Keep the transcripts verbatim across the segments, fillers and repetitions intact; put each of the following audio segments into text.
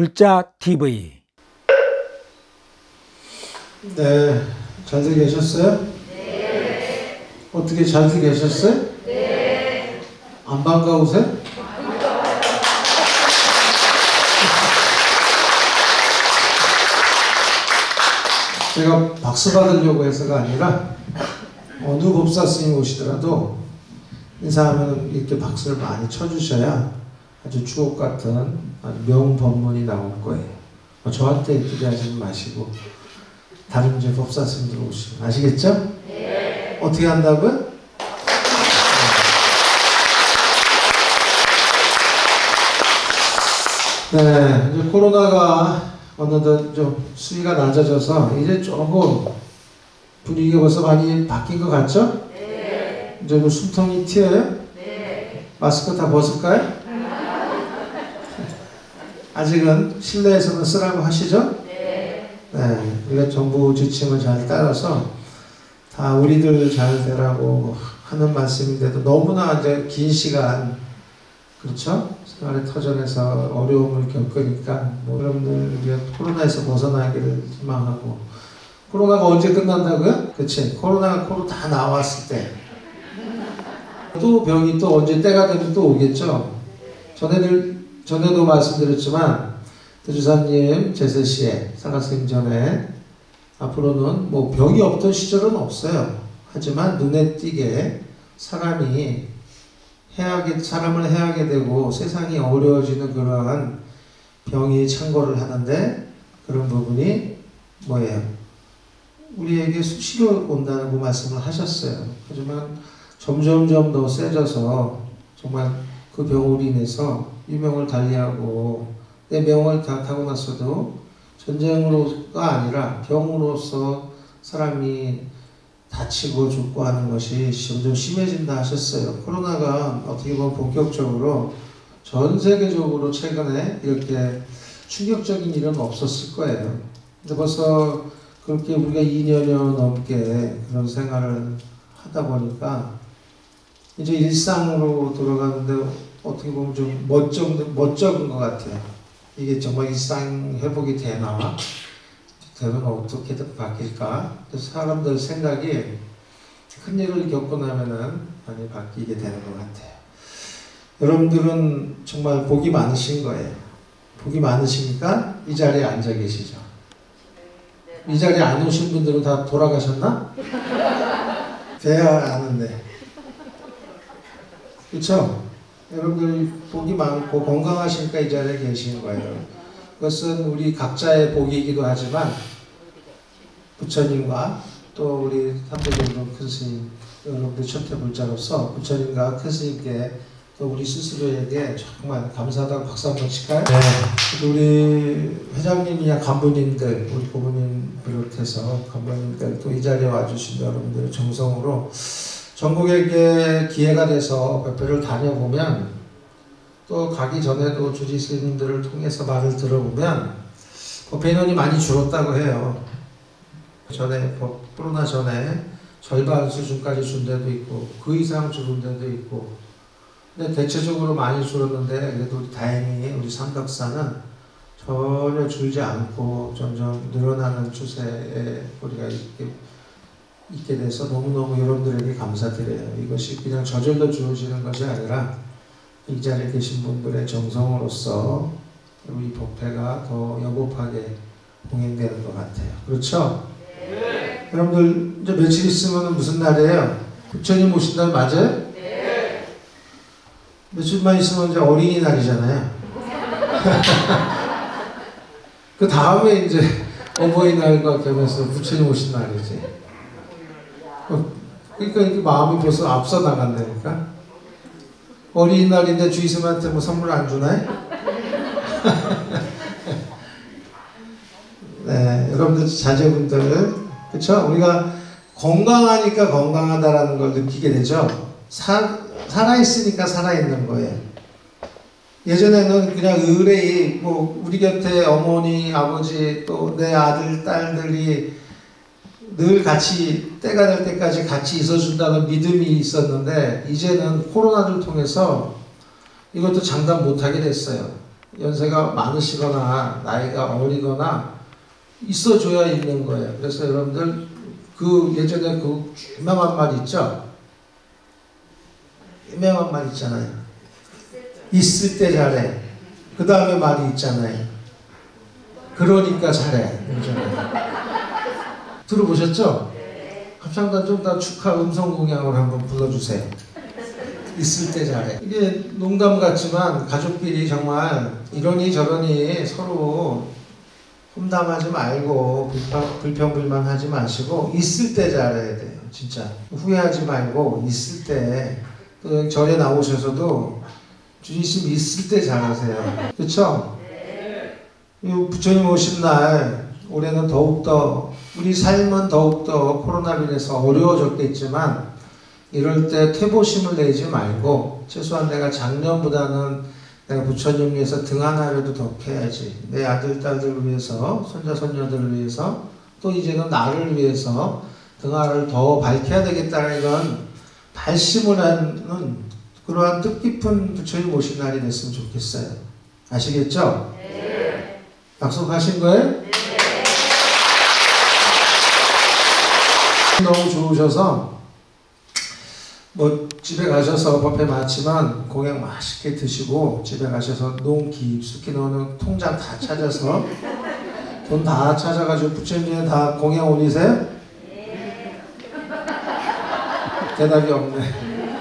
불자티비. 네, 잘들 계셨어요? 네. 어떻게 잘들 계셨어요? 네. 안 반가우세요? 제가 박수 받으려고 해서가 아니라 어느 법사 스님 오시더라도 인사하면 이렇게 박수를 많이 쳐주셔야 아주 주옥 같은 명법문이 나올 거예요. 저한테 기대하지 마시고 다른 이제 법사 스님들 오시면 아시겠죠? 네. 어떻게 한다고요? 네, 이제 코로나가 어느덧 좀 수위가 낮아져서 이제 조금 분위기가 벌써 많이 바뀐 것 같죠? 네. 이제 뭐 숨통이 튀어요? 네. 마스크 다 벗을까요? 아직은 실내에서는 쓰라고 하시죠? 네. 네. 우리가 정부 지침을 잘 따라서 다 우리들 잘 되라고 하는 말씀인데도 너무나 이제 긴 시간, 그렇죠? 생활의 터전에서 어려움을 겪으니까 뭐 여러분들 우리가 코로나에서 벗어나기를 희망하고. 코로나가 언제 끝난다고요? 그치? 코로나가 코로 다 나왔을 때 또 병이 또 언제 때가 되면 또 오겠죠? 전에들 전에도 말씀드렸지만 대주사님 제세시에 상가스님 전에 앞으로는 뭐 병이 없던 시절은 없어요. 하지만 눈에 띄게 사람이 해하게, 사람을 해하게 되고 세상이 어려워지는 그러한 병이 창궐을 하는데 그런 부분이 뭐예요? 우리에게 수시로 온다고 말씀을 하셨어요. 하지만 점점점 더 세져서 정말 그 병으로 인해서 유명을 달리하고 내 명을 다 타고 났어도 전쟁으로가 아니라 병으로서 사람이 다치고 죽고 하는 것이 점점 심해진다 하셨어요. 코로나가 어떻게 보면 본격적으로 전 세계적으로 최근에 이렇게 충격적인 일은 없었을 거예요. 근데 벌써 그렇게 우리가 이 년여 넘게 그런 생활을 하다 보니까 이제 일상으로 돌아가는데 어떻게 보면 좀 멋쩍은, 멋쩍은 것 같아요. 이게 정말 일상 회복이 되나? 되면 어떻게든 바뀔까? 사람들 생각이 큰 일을 겪고 나면은 많이 바뀌게 되는 것 같아요. 여러분들은 정말 복이 많으신 거예요. 복이 많으시니까 이 자리에 앉아 계시죠. 이 자리에 안 오신 분들은 다 돌아가셨나? 돼야 아는데. 그렇죠? 여러분들 복이 많고 건강하시니까 이 자리에 계신 거예요. 그것은 우리 각자의 복이기도 하지만 부처님과 또 우리 삼대종로 큰 스님, 여러분들 천태불자로서 부처님과 큰 스님께 또 우리 스스로에게 정말 감사하다고 박수 한번 칠까요? 네. 우리 회장님이나 간부님들, 우리 고모님 비롯해서 간부님들 또 이 자리에 와주신 여러분들 정성으로 전국에게 기회가 돼서 법회를 다녀보면 또 가기 전에도 주지 스님들을 통해서 말을 들어보면 법회 인원이 많이 줄었다고 해요. 전에 코로나 전에 절반 수준까지 준 데도 있고 그 이상 줄은 데도 있고 근데 대체적으로 많이 줄었는데 그래도 다행히 우리 삼덕사는 전혀 줄지 않고 점점 늘어나는 추세에 우리가 있게 있게 돼서 너무너무 여러분들에게 감사드려요. 이것이 그냥 저절로 주어지는 것이 아니라 이 자리에 계신 분들의 정성으로서 우리 법회가 더 여곱하게 봉행되는 것 같아요. 그렇죠? 네. 여러분들 이제 며칠 있으면 무슨 날이에요? 부처님 오신다는 맞아요? 네. 며칠만 있으면 이제 어린이날이잖아요. 그 다음에 이제 어버이날과 겸해서 부처님 오신 날이지. 그러니까 이렇게 마음이 벌써 앞서 나간다니까. 어린이날인데 주의스님한테 뭐 선물 안 주나요? 네, 여러분들 자제분들, 그렇죠? 우리가 건강하니까 건강하다라는 걸 느끼게 되죠. 사, 살아있으니까 살아있는 거예요. 예전에는 그냥 의뢰이 뭐 우리 곁에 어머니, 아버지 또 내 아들, 딸들이 늘 같이 때가 될 때까지 같이 있어준다는 믿음이 있었는데 이제는 코로나를 통해서 이것도 장담 못하게 됐어요. 연세가 많으시거나 나이가 어리거나 있어줘야 있는 거예요. 그래서 여러분들 그 예전에 그 유명한 말 있죠? 유명한 말 있잖아요. 있을 때 잘해. 그 다음에 말이 있잖아요. 그러니까 잘해. 들어보셨죠? 합창단 좀 더 축하 음성 공양을 한번 불러주세요. 있을 때 잘해. 이게 농담 같지만 가족끼리 정말 이러니 저러니 서로 험담하지 말고 불평, 불평불만 하지 마시고 있을 때 잘해야 돼요. 진짜 후회하지 말고 있을 때 또 절에 나오셔서도 주님 있을 때 잘하세요. 그렇죠? 네. 부처님 오신 날 올해는 더욱더 우리 삶은 더욱더 코로나로 인해서 어려워졌겠지만 이럴 때 퇴보심을 내지 말고 최소한 내가 작년보다는 내가 부처님 위해서 등 하나라도 더 캐야지. 내 아들, 딸들을 위해서, 손자, 손녀들을 위해서, 또 이제는 나를 위해서 등 하나를 더 밝혀야 되겠다는 이런 발심을 하는 그러한 뜻깊은 부처님 오신 날이 됐으면 좋겠어요. 아시겠죠? 네. 약속하신 거예요? 네. 너무 좋으셔서 뭐 집에 가셔서 법회 마치면 공양 맛있게 드시고 집에 가셔서 농 깊숙이 넣는 통장 다 찾아서 돈 다 찾아가지고 부처님에 다 공양 올리세요? 네. 대답이 없네.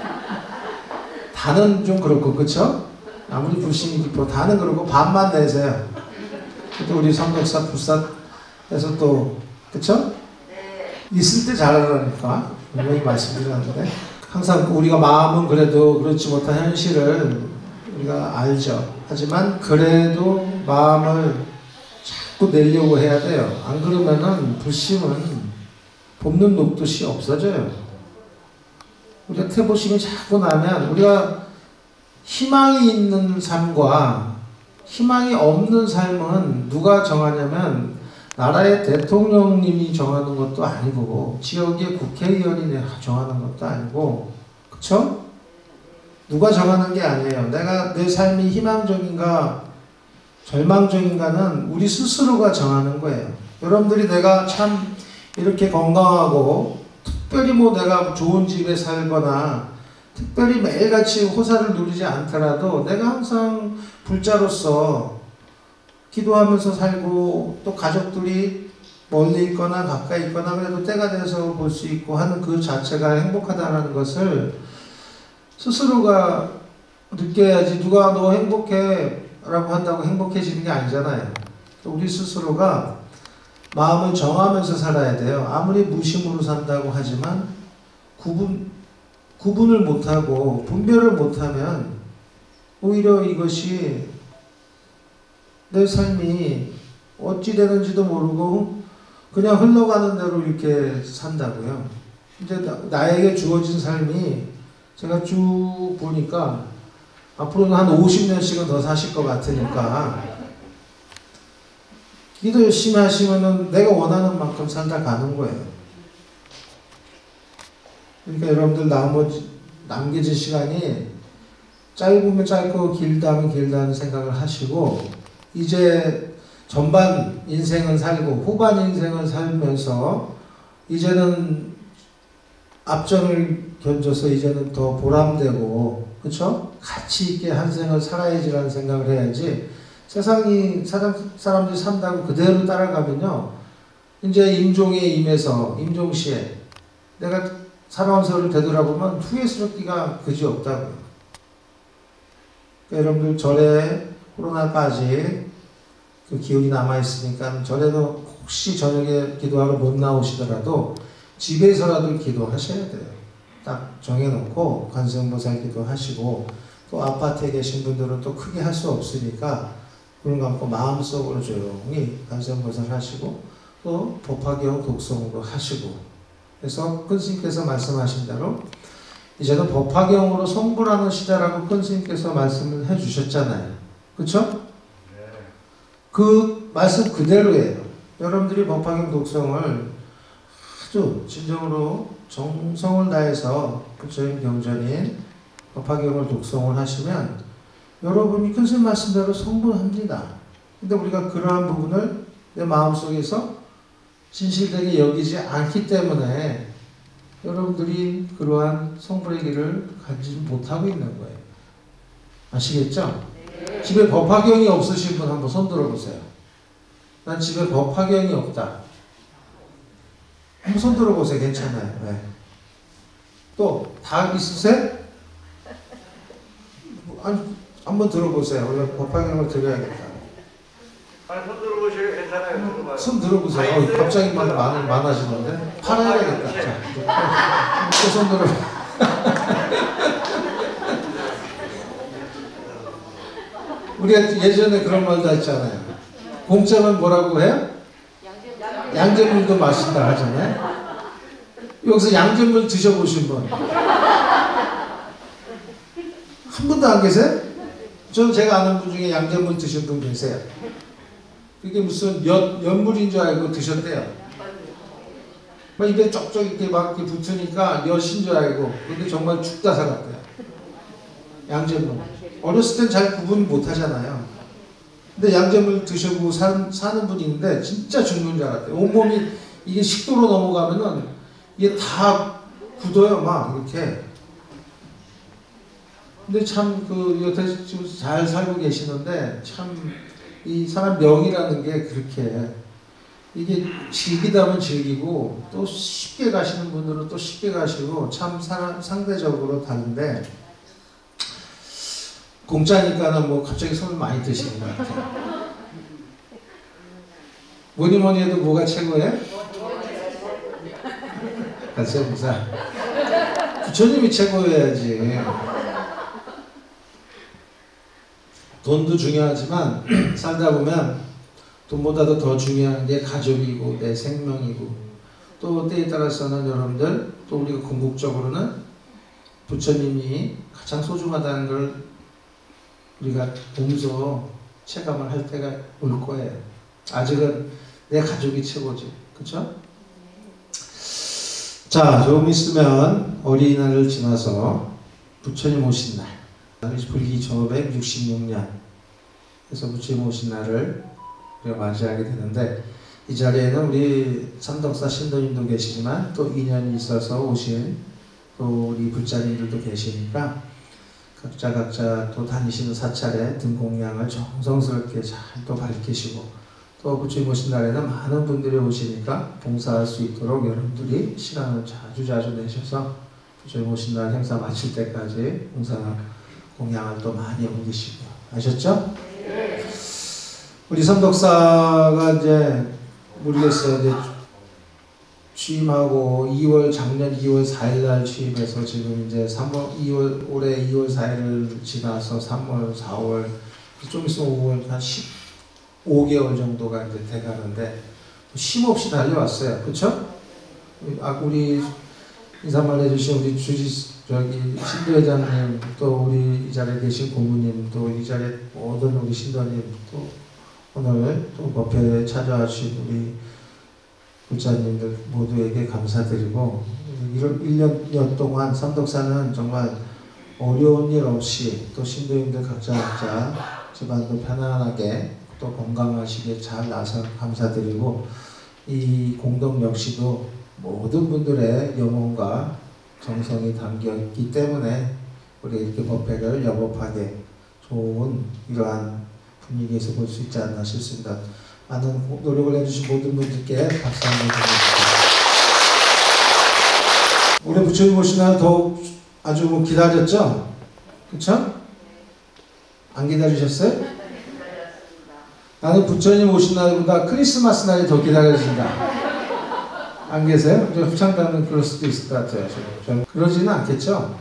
다는 좀 그렇고 그쵸? 아무리 불신이 깊어 다는 그렇고 반만 내세요. 또 우리 삼백사 불사에서 또 그쵸? 네. 있을 때 잘하라니까 분명히 말씀드렸는데 항상 우리가 마음은 그래도 그렇지 못한 현실을 우리가 알죠. 하지만 그래도 마음을 자꾸 내려고 해야 돼요. 안 그러면은 불심은 볶는 녹듯이 없어져요. 우리가 퇴보심이 자꾸 나면 우리가 희망이 있는 삶과 희망이 없는 삶은 누가 정하냐면 나라의 대통령님이 정하는 것도 아니고 지역의 국회의원이 정하는 것도 아니고 그쵸? 누가 정하는 게 아니에요. 내가 내 삶이 희망적인가 절망적인가는 우리 스스로가 정하는 거예요. 여러분들이 내가 참 이렇게 건강하고 특별히 뭐 내가 좋은 집에 살거나 특별히 매일같이 호사를 누리지 않더라도 내가 항상 불자로서 기도하면서 살고 또 가족들이 멀리 있거나 가까이 있거나 그래도 때가 돼서 볼 수 있고 하는 그 자체가 행복하다는 것을 스스로가 느껴야지. 누가 너 행복해 라고 한다고 행복해지는 게 아니잖아요. 우리 스스로가 마음을 정하면서 살아야 돼요. 아무리 무심으로 산다고 하지만 구분, 구분을 못하고 분별을 못하면 오히려 이것이 내 삶이 어찌 되는지도 모르고 그냥 흘러가는 대로 이렇게 산다고요. 이제 나, 나에게 주어진 삶이 제가 쭉 보니까 앞으로는 한 오십 년씩은 더 사실 것 같으니까 기도 열심히 하시면은 내가 원하는 만큼 살다 가는 거예요. 그러니까 여러분들 나머지 남겨진 시간이 짧으면 짧고 길다면 길다는 생각을 하시고 이제 전반 인생은 살고 후반 인생을 살면서 이제는 앞전을 견줘서 이제는 더 보람되고 그쵸? 가치 있게 한 생을 살아야지라는 생각을 해야지 세상이 사람, 사람들이 산다고 그대로 따라가면요 이제 임종에 임해서 임종시에 내가 살아온 세월을 되돌아보면 후회스럽기가 그지없다고요. 그러니까 여러분들 절에 코로나까지 그 기운이 남아있으니까 절에도 혹시 저녁에 기도하러 못 나오시더라도 집에서라도 기도하셔야 돼요. 딱 정해놓고 관세음보살 기도하시고 또 아파트에 계신 분들은 또 크게 할 수 없으니까 눈 감고 마음속으로 조용히 관세음보살 하시고 또 법화경 독송으로 하시고 그래서 큰 스님께서 말씀하신 대로 이제는 법화경으로 성불하는 시대라고 큰 스님께서 말씀을 해주셨잖아요. 그쵸? 그 말씀 그대로예요. 여러분들이 법화경 독송을 아주 진정으로 정성을 다해서 부처님 경전인 법화경을 독송을 하시면 여러분이 큰 스님 말씀대로 성불합니다. 근데 우리가 그러한 부분을 내 마음속에서 진실되게 여기지 않기 때문에 여러분들이 그러한 성불의 길을 가지 못하고 있는 거예요. 아시겠죠? 네. 집에 법화경이 없으신 분 한번 손 들어보세요. 난 집에 법화경이 없다. 한번 손 들어보세요. 괜찮아요. 네. 또 다 있으세요? 아니, 한번 들어보세요. 원래 법화경을 드려야겠다. 아니, 손 들어보시면 괜찮아요. 손 들어보세요. 어, 갑자기 많, 많, 많아지는데? 팔아야겠다. 자, 또 손 들어. 우리가 예전에 그런 말도 했잖아요. 공짜면 뭐라고 해요? 양잿물도 마신다 하잖아요. 여기서 양잿물 드셔보신 분? 한 분도 안 계세요? 저는 제가 아는 분 중에 양잿물 드신 분 계세요. 그게 무슨 연, 연물인 줄 알고 드셨대요. 막 입에 쩍쩍 이렇게 막 이렇게 붙으니까 엿인 줄 알고. 근데 정말 죽다 살았대요. 양잿물. 어렸을 땐 잘 구분 못 하잖아요. 근데 양잿물 드셔보고 사, 사는 분이 있는데 진짜 죽는 줄 알았대요. 온몸이 이게 식도로 넘어가면은 이게 다 굳어요. 막 이렇게. 근데 참 그 여태 지금 잘 살고 계시는데 참 이 사람 명이라는 게 그렇게 이게 즐기다면 즐기고 또 쉽게 가시는 분들은 또 쉽게 가시고 참 사람 상대적으로 다른데 공짜니까는 뭐 갑자기 손을 많이 드시는 것 같아요. 뭐니 뭐니 해도 뭐가 최고예요? 가세무사. 부처님이 최고여야지. 돈도 중요하지만 살다 보면 돈보다도 더 중요한 게 가족이고 내 생명이고 또 때에 따라서는 여러분들 또 우리가 궁극적으로는 부처님이 가장 소중하다는 걸 우리가 몸소 체감을 할 때가 올 거예요. 아직은 내 가족이 최고지. 그쵸? 자, 조금 있으면 어린이날을 지나서 부처님 오신 날 불기 천오백육십육 년 그래서 부처님 오신 날을 우리가 맞이하게 되는데 이 자리에는 우리 삼덕사 신도님도 계시지만 또 인연이 있어서 오신 또 우리 불자님들도 계시니까 각자 각자 또 다니시는 사찰에 등공양을 정성스럽게 잘 또 밝히시고 또 부처님 오신 날에는 많은 분들이 오시니까 봉사할 수 있도록 여러분들이 시간을 자주 자주 내셔서 부처님 오신 날 행사 마칠 때까지 봉사 공양을 또 많이 옮기시고 아셨죠? 네. 우리 삼덕사가 이제 모르겠어요. 이제 취임하고 이월 작년 이월 사일 날 취임해서 지금 이제 삼월 이월 올해 이월 사일을 지나서 삼월 사월 좀 있으면 오월 한 십오 개월 정도가 이제 돼가는데 쉼없이 달려왔어요. 그렇죠? 아 우리 인사말 해주신 우리 주지 저기 신도회장님 또 우리 이 자리에 계신 고모님 또 이 자리에 모든 우리 신도님 또 오늘 또 법회에 찾아와 주신 우리 불자님들 모두에게 감사드리고 일 년 동안 삼덕사는 정말 어려운 일 없이 또 신도님들 각자 각자 집안도 편안하게 또 건강하시게 잘 나서 감사드리고 이 공동 역시도 모든 분들의 영혼과 정성이 담겨있기 때문에 우리 이렇게 법회를 여법하게 좋은 이러한 분위기에서 볼 수 있지 않나 싶습니다. 많은 노력을 해주신 모든 분들께 박수 한번 드립니다. 올해 부처님 오신 날 더욱 아주 뭐 기다렸죠? 그쵸? 안 기다리셨어요? 나는 부처님 오신 날보다 크리스마스 날이 더 기다려진다. 안 계세요? 합창단은 그럴 수도 있을 것 같아요. 저는 그러지는 않겠죠?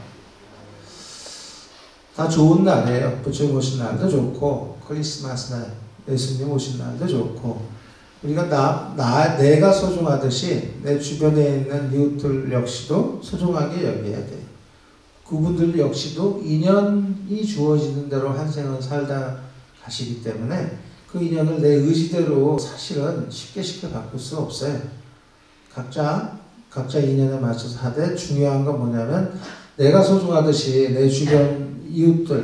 다 좋은 날이에요. 부처님 오신 날도 좋고 크리스마스 날 예수님 오신 날도 좋고 우리가 나, 나, 내가 소중하듯이 내 주변에 있는 이웃들 역시도 소중하게 여겨야 돼요. 그분들 역시도 인연이 주어지는 대로 한 생을 살다 가시기 때문에 그 인연을 내 의지대로 사실은 쉽게 쉽게 바꿀 수 없어요. 각자 각자 인연에 맞춰서 하되 중요한 건 뭐냐면 내가 소중하듯이 내 주변 이웃들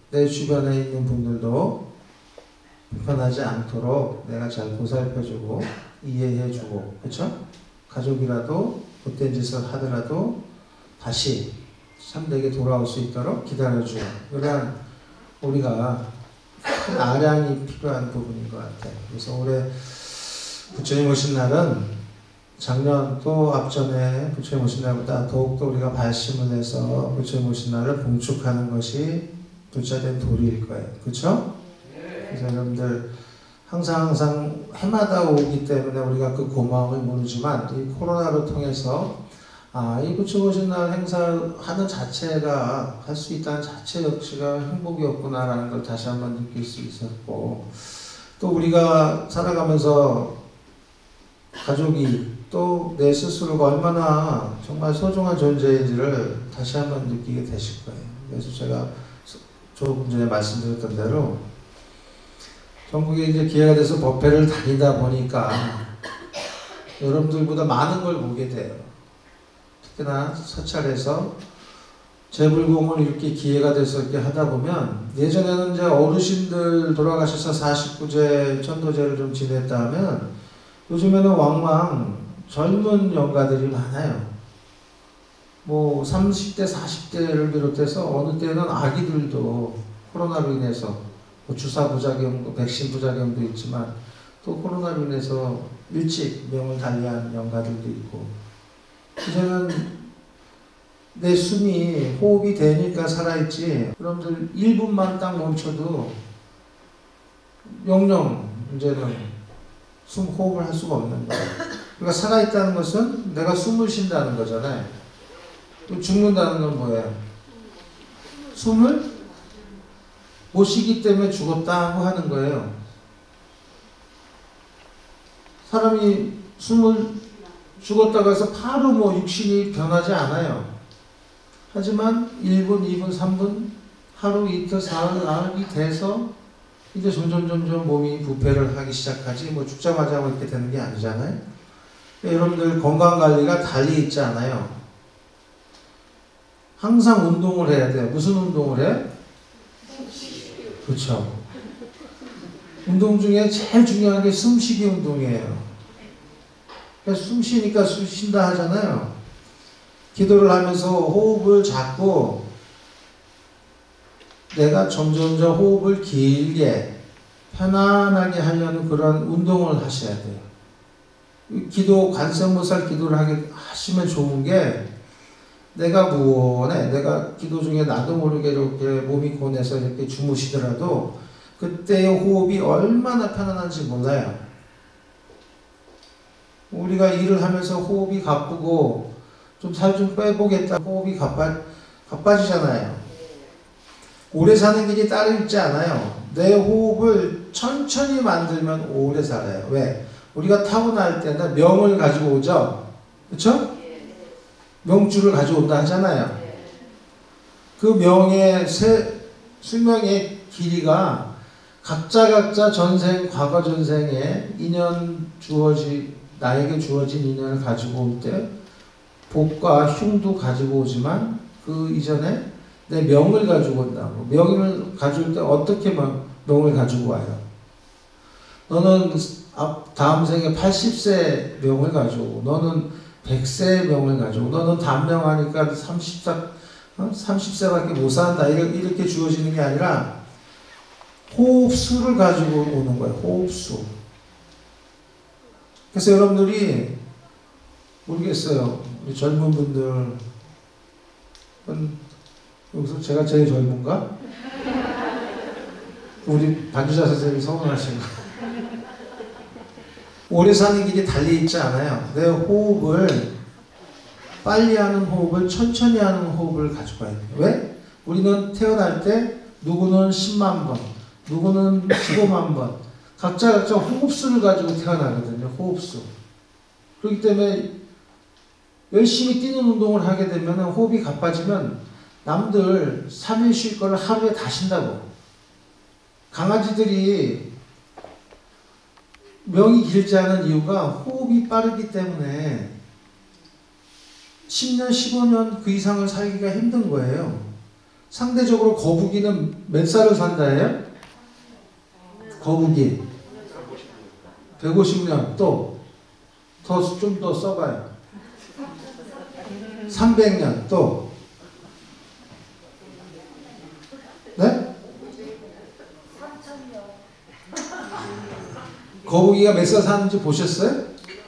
내 주변에 있는 분들도 불편하지 않도록 내가 잘 보살펴주고 이해해주고, 그렇죠? 가족이라도 못된 짓을 하더라도 다시 참되게 돌아올 수 있도록 기다려주고, 그러한 우리가 큰 아량이 필요한 부분인 것 같아요. 그래서 올해 부처님 오신 날은 작년 또 앞전에 부처님 오신 날보다 더욱더 우리가 발심을 해서 부처님 오신 날을 봉축하는 것이 부처된 도리일 거예요. 그렇죠? 그래서 여러분들 항상 항상 해마다 오기 때문에 우리가 그 고마움을 모르지만 이 코로나를 통해서 아, 이 부처님 오신 날 행사하는 자체가 할 수 있다는 자체 역시가 행복이었구나라는 걸 다시 한번 느낄 수 있었고, 또 우리가 살아가면서 가족이 또 내 스스로가 얼마나 정말 소중한 존재인지를 다시 한번 느끼게 되실 거예요. 그래서 제가 조금 전에 말씀드렸던 대로 전국에 이제 기회가 돼서 법회를 다니다 보니까 여러분들보다 많은 걸 보게 돼요. 특히나 서찰에서 재불공을 이렇게 기회가 돼서 이렇게 하다 보면, 예전에는 이제 어르신들 돌아가셔서 사십구 제 천도제를 좀 지냈다 하면 요즘에는 왕왕 젊은 영가들이 많아요. 뭐 삼십 대 사십 대를 비롯해서 어느 때는 아기들도 코로나로 인해서 뭐 주사 부작용, 백신 부작용도 있지만 또 코로나로 인해서 일찍 명을 달리한 영가들도 있고, 이제는 내 숨이 호흡이 되니까 살아있지, 여러분들 일 분만 딱 멈춰도 영영 이제는 숨 호흡을 할 수가 없는 거예요. 그러니까 살아있다는 것은 내가 숨을 쉰다는 거잖아요. 또 죽는다는 건 뭐예요? 숨을 못 쉬기 때문에 죽었다고 하는 거예요. 사람이 숨을 죽었다고 해서 바로 뭐 육신이 변하지 않아요. 하지만 일 분, 이 분, 삼 분, 하루, 이틀, 사흘, 나흘이 돼서 이제 점점 점점 몸이 부패를 하기 시작하지, 뭐 죽자마자 이렇게 되는 게 아니잖아요. 여러분들 건강관리가 달리 있지 않아요. 항상 운동을 해야 돼요. 무슨 운동을 해? 그렇죠. 운동 중에 제일 중요한 게 숨쉬기 운동이에요. 그러니까 숨 쉬니까 숨 쉰다 하잖아요. 기도를 하면서 호흡을 잡고 내가 점점점 호흡을 길게 편안하게 하려는 그런 운동을 하셔야 돼요. 기도, 관세음보살 기도를 하게 하시면 좋은 게, 내가 무언해, 내가 기도 중에 나도 모르게 이렇게 몸이 고뇌서 이렇게 주무시더라도 그때의 호흡이 얼마나 편안한지 몰라요. 우리가 일을 하면서 호흡이 가쁘고 좀 살 좀 빼보겠다, 호흡이 가빠, 가빠지잖아요. 오래 사는 길이 따로 있지 않아요. 내 호흡을 천천히 만들면 오래 살아요. 왜? 우리가 타고날 때는 명을 가지고 오죠. 그렇죠? 명주를 가져온다 하잖아요. 그 명의 세, 수명의 길이가 각자 각자 전생, 과거 전생에 인연 주어지, 나에게 주어진 인연을 가지고 올 때 복과 흉도 가지고 오지만 그 이전에 내 명을 가지고 온다고. 명을 가지고 올 때 어떻게 명을 가지고 와요? 너는 다음 생에 팔십 세 명을 가지고 오고, 너는 백 세 명을 가지고, 너는 단명하니까 삼십 세, 어? 삼십 세밖에 못 산다, 이렇게 주어지는 게 아니라 호흡수를 가지고 오는 거예요. 호흡수. 그래서 여러분들이 모르겠어요. 우리 젊은 분들, 여기서 제가 제일 젊은가? 우리 반주자 선생님이 서운하신 거. 오래 사는 길이 달리 있지 않아요. 내 호흡을 빨리 하는 호흡을, 천천히 하는 호흡을 가지고 와야 돼요. 왜? 우리는 태어날 때 누구는 십만 번, 누구는 십오만 번, 각자 각자 호흡수를 가지고 태어나거든요. 호흡수. 그렇기 때문에 열심히 뛰는 운동을 하게 되면 호흡이 가빠지면 남들 삼 일 쉴 거를 하루에 다 쉰다고. 강아지들이 명이 길지 않은 이유가 호흡이 빠르기 때문에 십 년, 십오 년 그 이상을 살기가 힘든 거예요. 상대적으로 거북이는 몇 살을 산다예요? 거북이 백오십 년. 또 더 좀 더 써봐요. 삼백 년. 또 네? 거북이가 몇 살 사는지 보셨어요?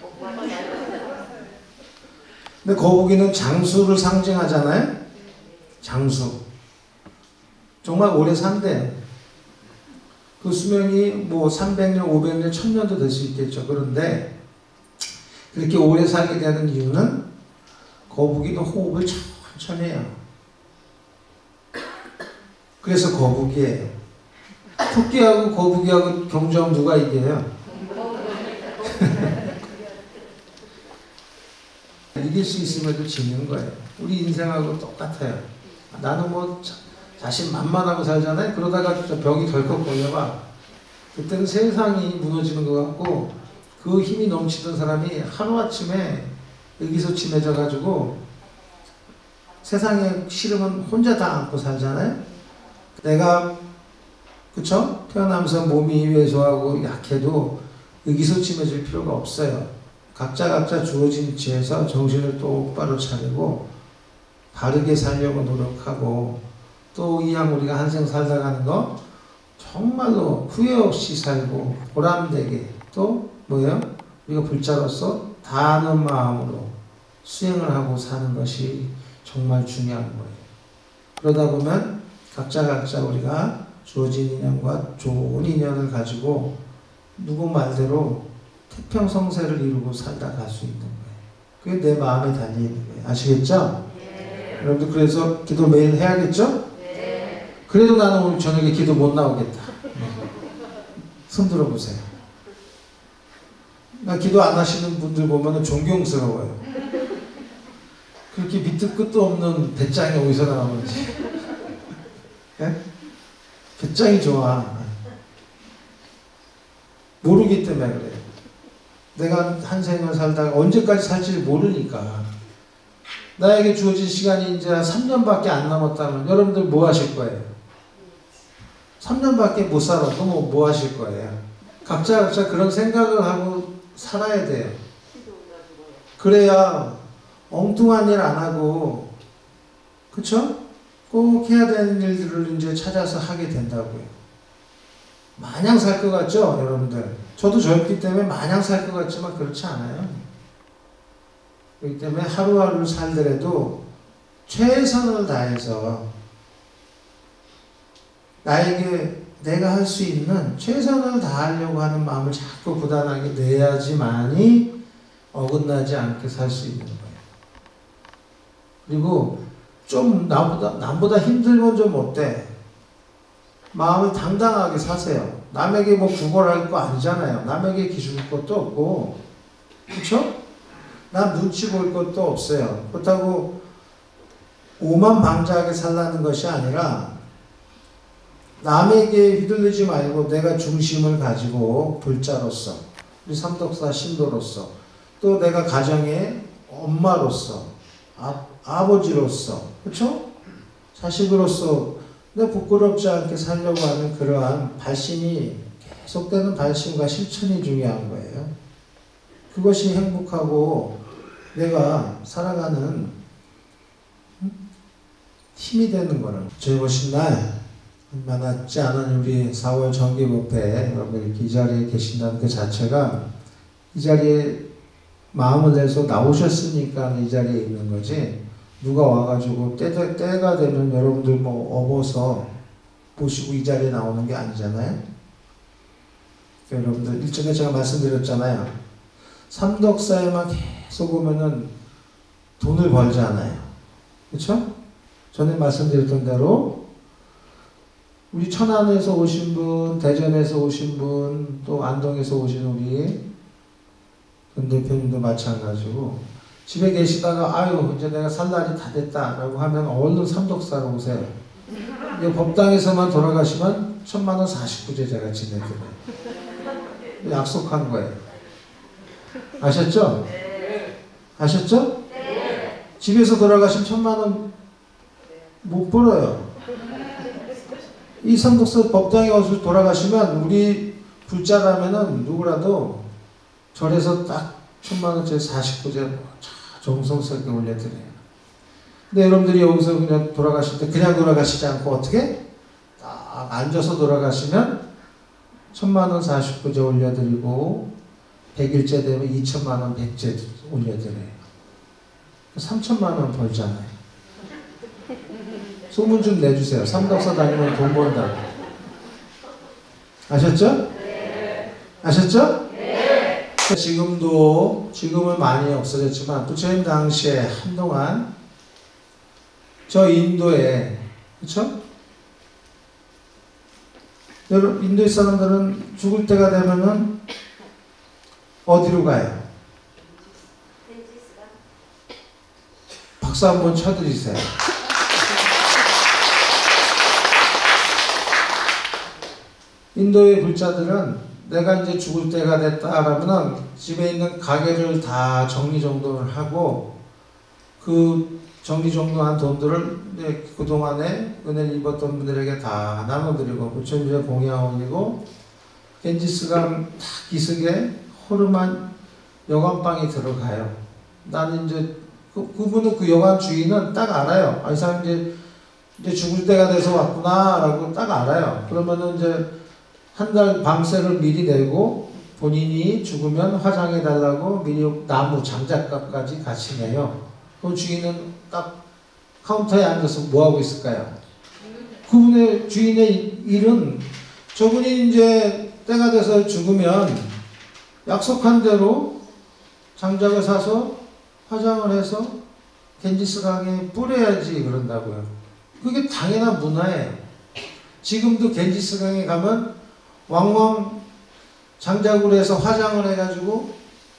근데 거북이는 장수를 상징하잖아요. 장수. 정말 오래 산대요. 그 수명이 뭐 삼백 년, 오백 년, 천 년도 될 수 있겠죠. 그런데 그렇게 오래 살게 되는 이유는 거북이도 호흡을 천천히 해요. 그래서 거북이에요. 토끼하고 거북이하고 경주하면 누가 이겨요? 이길 수 있음에도 지는 거예요. 우리 인생하고 똑같아요. 나는 뭐 자신 만만하고 살잖아요. 그러다가 병이 덜컥 걸려봐. 그때는 세상이 무너지는 것 같고 그 힘이 넘치던 사람이 하루아침에 의기소침해져 가지고 세상에 싫으면 혼자 다 안고 살잖아요. 내가 그쵸? 태어나면서 몸이 왜소하고 약해도 의기소침해질 필요가 없어요. 각자 각자 주어진 위치에서 정신을 똑바로 차리고 바르게 살려고 노력하고 또 이왕 우리가 한생 살다 가는 거 정말로 후회 없이 살고 보람되게 또 뭐예요? 우리가 불자로서 다하는 마음으로 수행을 하고 사는 것이 정말 중요한 거예요. 그러다 보면 각자 각자 우리가 주어진 인연과 좋은 인연을 가지고 누구 말대로 태평성세를 이루고 살다 갈 수 있는 거예요. 그게 내 마음에 달려있는 거예요. 아시겠죠? 네. 여러분들 그래서 기도 매일 해야겠죠? 네. 그래도 나는 오늘 저녁에 기도 못 나오겠다. 네. 손 들어보세요. 나 기도 안 하시는 분들 보면 존경스러워요. 그렇게 밑도 끝도 없는 배짱이 어디서 나오는지. 네? 배짱이 좋아. 모르기 때문에 그래요. 내가 한 생을 살다가 언제까지 살지 모르니까. 나에게 주어진 시간이 이제 삼 년밖에 안 남았다면 여러분들 뭐 하실 거예요? 삼 년밖에 못 살아도 뭐, 뭐 하실 거예요? 각자 각자 그런 생각을 하고 살아야 돼요. 그래야 엉뚱한 일 안 하고 그쵸? 꼭 해야 되는 일들을 이제 찾아서 하게 된다고요. 마냥 살 것 같죠? 여러분들. 저도 저였기 때문에 마냥 살 것 같지만 그렇지 않아요. 그렇기 때문에 하루하루 살더라도 최선을 다해서 나에게 내가 할 수 있는 최선을 다하려고 하는 마음을 자꾸 부단하게 내야지만이 어긋나지 않게 살 수 있는 거예요. 그리고 좀 나보다, 남보다 힘들면 좀 어때? 마음을 당당하게 사세요. 남에게 뭐 구걸할 거 아니잖아요. 남에게 기죽을 것도 없고, 그쵸? 남 눈치 볼 것도 없어요. 그렇다고 오만방자하게 살라는 것이 아니라 남에게 휘둘리지 말고 내가 중심을 가지고 불자로서, 우리 삼덕사 신도로서, 또 내가 가정의 엄마로서, 아, 아버지로서, 그쵸? 자식으로서 내 부끄럽지 않게 살려고 하는 그러한 발심이 계속되는 발심과 실천이 중요한 거예요. 그것이 행복하고 내가 살아가는 힘이 되는 거는 즐거우신 날 얼마 남지 않은 우리 사월 정기법회 여러분 이렇게 이 자리에 계신다는 그 자체가 이 자리에 마음을 내서 나오셨으니까 이 자리에 있는 거지 누가 와가지고 때, 때가 되면 여러분들 뭐 업어서 보시고 이 자리에 나오는 게 아니잖아요. 그러니까 여러분들 일전에 제가 말씀드렸잖아요. 삼덕사에만 계속 오면은 돈을 벌지 않아요. 그렇죠? 전에 말씀드렸던 대로 우리 천안에서 오신 분, 대전에서 오신 분, 또 안동에서 오신 우리 권 대표님도 마찬가지고 집에 계시다가 아유 이제 내가 살 날이 다 됐다 라고 하면 얼른 삼덕사로 오세요. 법당에서만 돌아가시면 천만 원 사십구 제 제가 지내드려요. 약속한 거예요. 아셨죠? 네. 아셨죠? 네. 집에서 돌아가시면 천만 원 못 벌어요. 이 삼독사 법당에 와서 돌아가시면 우리 불자라면은 누구라도 절에서 딱 천만 원짜리 사십구 제 정성스럽게 올려드려요. 근데 여러분들이 여기서 그냥 돌아가실 때 그냥 돌아가시지 않고 어떻게? 딱 앉아서 돌아가시면 천만 원 사십구 제 올려드리고 백 일째 되면 이천만 원 백 제 올려드려요. 삼천만 원 벌잖아요. 소문 좀 내주세요. 삼독사 다니면 돈 번다고. 아셨죠? 네. 아셨죠? 네. 지금도, 지금은 많이 없어졌지만 부처님 당시에 한동안 저 인도에, 그쵸? 여러분, 인도의 사람들은 죽을 때가 되면은 어디로 가요? 박수 한번 쳐드리세요. 인도의 불자들은 내가 이제 죽을 때가 됐다 그러면은 집에 있는 가게를 다 정리정돈을 하고 그 정리정돈한 돈들을 이제 그동안에 은혜를 입었던 분들에게 다 나눠드리고 부처님의 공양 올리고 겐지스강 딱 기슭에 허름한 여관방에 들어가요. 나는 이제 그, 그분은 그 여관 주인은 딱 알아요. 아, 이 사람 이제, 이제 죽을 때가 돼서 왔구나 라고 딱 알아요. 그러면은 이제 한 달 방세를 미리 내고 본인이 죽으면 화장해 달라고 미리 나무 장작값까지 같이 내요. 그 주인은 딱 카운터에 앉아서 뭐 하고 있을까요? 그분의 주인의 일은 저분이 이제 때가 돼서 죽으면 약속한 대로 장작을 사서 화장을 해서 겐지스강에 뿌려야지 그런다고요. 그게 당연한 문화예요. 지금도 겐지스강에 가면 왕왕 장작으로 해서 화장을 해가지고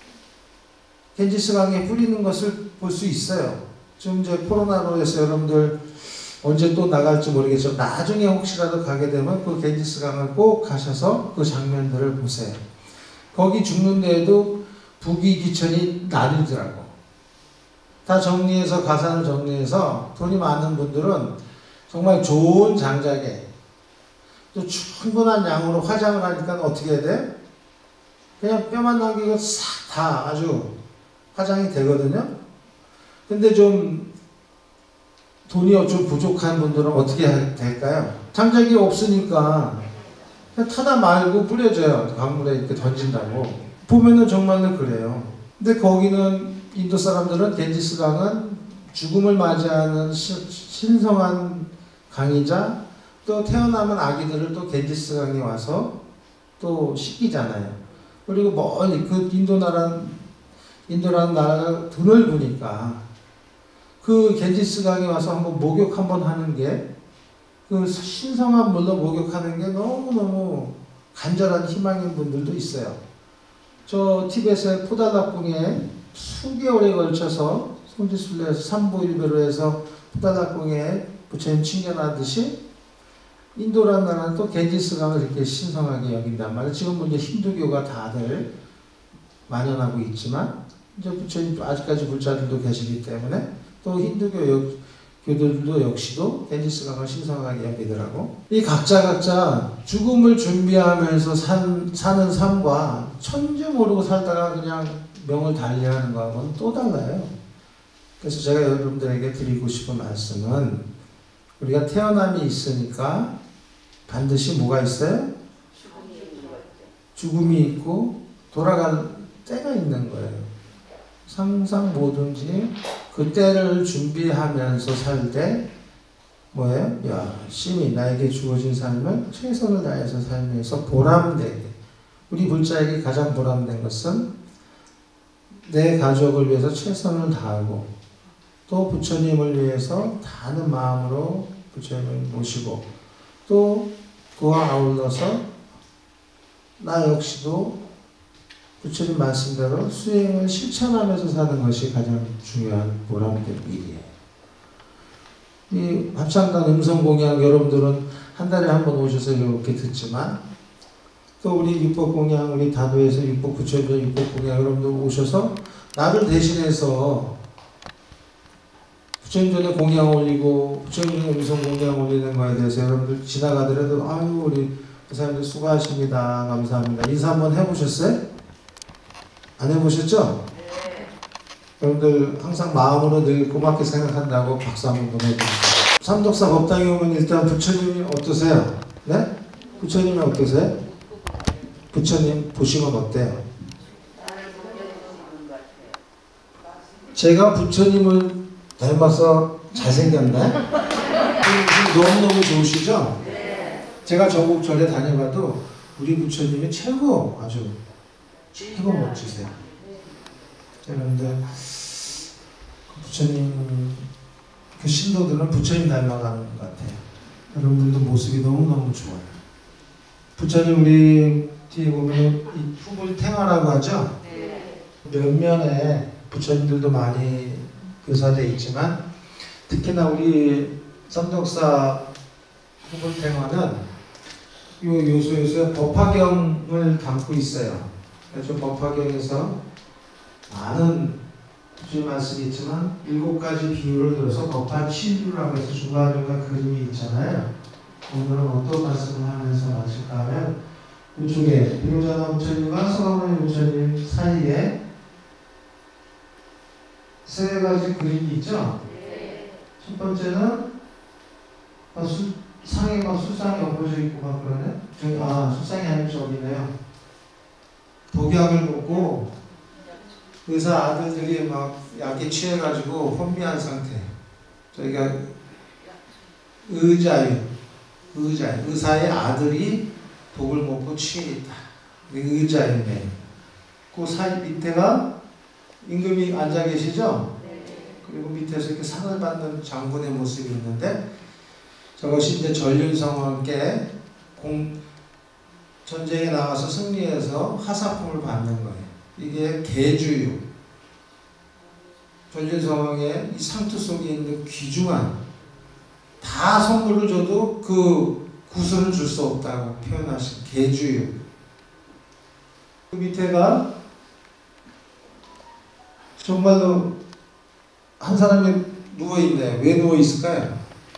겐지스강에 뿌리는 것을 볼 수 있어요. 지금 이제 코로나로 해서 여러분들 언제 또 나갈지 모르겠지만 나중에 혹시라도 가게 되면 그 겐지스강을 꼭 가셔서 그 장면들을 보세요. 거기 죽는 데에도 부귀 기천이 나뉘더라고. 다 정리해서 가산을 정리해서 돈이 많은 분들은 정말 좋은 장작에 또 충분한 양으로 화장을 하니까 어떻게 해야 돼? 그냥 뼈만 남기고 싹 다 아주 화장이 되거든요. 근데 좀 돈이 좀 부족한 분들은 어떻게 될까요? 장작이 없으니까 그냥 타다 말고 뿌려줘요. 강물에 이렇게 던진다고. 보면은 정말로 그래요. 근데 거기는 인도 사람들은 겐지스강은 죽음을 맞이하는 시, 신성한 강이자 또 태어나면 아기들을 또 겐지스강에 와서 또 씻기잖아요. 그리고 멀리 그 인도 나라, 인도라는 나라가 드넓으니까 그 겐지스강에 와서 한번 목욕 한번 하는 게 그 신성한 물로 목욕하는 게 너무너무 간절한 희망인 분들도 있어요. 저 티벳의 포달락궁에 수개월에 걸쳐서 성지순례에서 삼보일배로 해서 포달락궁에 부처님 친견하듯이 인도라는 나라는 또 겐지스강을 이렇게 신성하게 여긴단 말이에요. 지금 이제 힌두교가 다들 만연하고 있지만 이제 부처님 아직까지 불자들도 계시기 때문에 또 힌두교 역, 교들도 역시도 겐지스강을 신성하게 여기더라고. 이 각자 각자 죽음을 준비하면서 산, 사는 삶과 천지 모르고 살다가 그냥 명을 달리하는 거하고는 또 달라요. 그래서 제가 여러분들에게 드리고 싶은 말씀은 우리가 태어남이 있으니까 반드시 뭐가 있어요? 죽음이 있고 돌아갈 때가 있는 거예요. 항상 뭐든지 그 때를 준비하면서 살 때 뭐예요? 열심히 나에게 주어진 삶을 최선을 다해서 살면서 보람되게. 우리 불자에게 가장 보람된 것은 내 가족을 위해서 최선을 다하고 또 부처님을 위해서 다하는 마음으로 부처님을 모시고 또 그와 아울러서 나 역시도 부처님 말씀대로 수행을 실천하면서 사는 것이 가장 중요한 보람된 일이에요. 이 합창단 음성공양 여러분들은 한 달에 한 번 오셔서 이렇게 듣지만 또 우리 육법공양 우리 다도에서 육법 부처님의 육법공양 여러분들 오셔서 나를 대신해서 부처님 전에 공양 올리고 부처님 전에 음성 공양 올리는 거에 대해서 여러분들 지나가더라도 아유 우리 사람들 수고하십니다. 감사합니다. 인사 한번 해보셨어요? 안 해보셨죠? 네. 여러분들 항상 마음으로 늘 고맙게 생각한다고 박수 한번 보내주세요. 삼독사 법당에 오면 일단 부처님이 어떠세요? 네? 부처님이 어떠세요? 부처님 보시면 어때요? 제가 부처님을 닮아서 잘생겼나요? 너무너무 좋으시죠? 네. 제가 전국 절에 다녀봐도 우리 부처님이 최고 아주 최고 멋지세요. 여러분들 부처님 그 신도들은 부처님 닮아가는 것 같아요. 여러분들도 모습이 너무너무 좋아요. 부처님 우리 뒤에 보면 이 후불탱화라고 하죠? 네. 몇면에 부처님들도 많이 묘사되어 있지만 특히나 우리 삼독사 후불탱화는 요 요소에서 법화경을 담고 있어요. 그래서 법화경에서 많은 주의 말씀이 있지만 일곱 가지 비유를 들어서 법화 칠유라고 해서 중간중간 그림이 있잖아요. 오늘은 어떤 말씀을 하면서 마실까 하면 이쪽에 비로자나 부처님과 서가모니 부처님 사이에 세 가지 그림이 있죠? 네. 첫 번째는 아, 수, 상에 막 수상이 엎어져 있고 막 그러네? 저기, 아, 수상이 아니면 저기네요. 독약을 먹고 의사 아들들이 막 약에 취해가지고 혼미한 상태. 저희가 의자유, 의자유, 의사의 아들이 독을 먹고 취해 있다. 의자유네. 그 사이 밑에가 임금이 앉아 계시죠? 네. 그리고 밑에서 이렇게 상을 받는 장군의 모습이 있는데 저것이 이제 전륜성왕께 공, 전쟁에 나가서 승리해서 하사품을 받는 거예요. 이게 계주유. 전륜성왕의 이 상투 속에 있는 귀중한 다 선물을 줘도 그 구슬을 줄 수 없다고 표현하신 계주유. 그 밑에가 정말로 한 사람이 누워있네. 왜 누워있을까요?